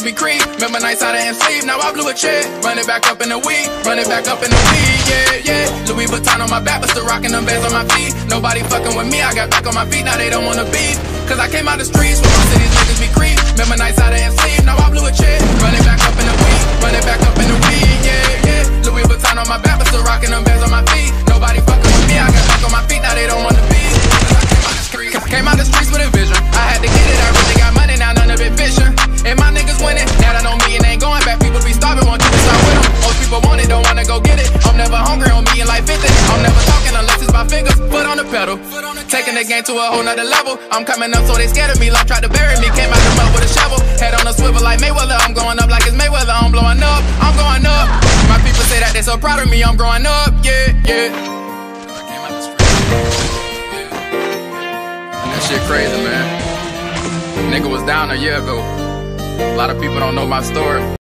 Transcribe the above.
be creep. Remember nights I didn't sleep, now I blew a check. Run it back up in the week, run it back up in the week, yeah, yeah. Louis Vuitton on my back, but still rocking them bands on my feet. Nobody fucking with me, I got back on my feet, now they don't wanna beef. Cause I came out the streets, where most of these niggas be creep. Remember nights I didn't sleep, now I blew a check. Run it back up in the week, run it back up in the week, yeah, yeah. Louis Vuitton on my back, but still rocking them bands on my feet. Nobody fucking with me, I got back on my feet, now they don't wanna beef. Came out the streets with a vision. I had to get it, I really got money, now none of it fishing. And my niggas winning, now that on me and ain't going back. People be starving, want you to start with them. Most people want it, don't wanna go get it. I'm never hungry on me and like 50. I'm never talking unless it's my fingers. Foot on the pedal, taking the game to a whole nother level. I'm coming up so they scared of me, like tried to bury me. Came out the mud with a shovel, head on a swivel like Mayweather. I'm going up like it's Mayweather, I'm blowing up, I'm going up. My people say that they so proud of me, I'm growing up, yeah, yeah. That shit crazy, man. Nigga was down a year ago. A lot of people don't know my story.